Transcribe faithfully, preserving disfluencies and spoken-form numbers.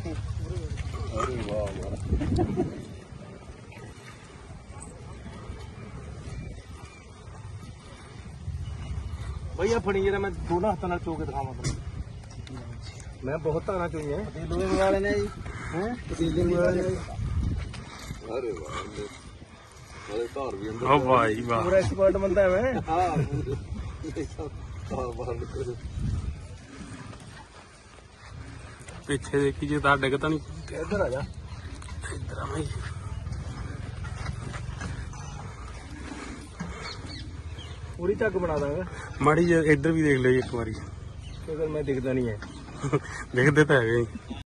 अरे वाह भैया फड़ी जरा मैं दोनों हाथों नाल चो के दिखावां तैनूं। मैं बहुत धारा चोई है पतीले वाले ने जी हैं पतीले वाले ने। अरे वाह वाले धार भी अंदर। ओ भाई वाह पूरा एक्सपर्ट बंदा है मैं। हां हां बाहर पीछे देखी जो तार डिगता नहीं। इधर आ जा इधर आ भाई। पूरी झग बना दांगा माड़ी जी इधर भी देख लो एक बारी। अगर मैं दिखता नहीं है दिखते तो है।